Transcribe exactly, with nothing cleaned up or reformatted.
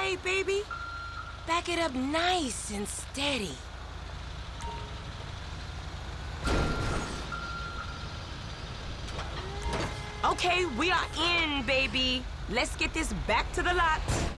right, baby. Back it up nice and steady. Okay, we are in, baby. Let's get this back to the lot.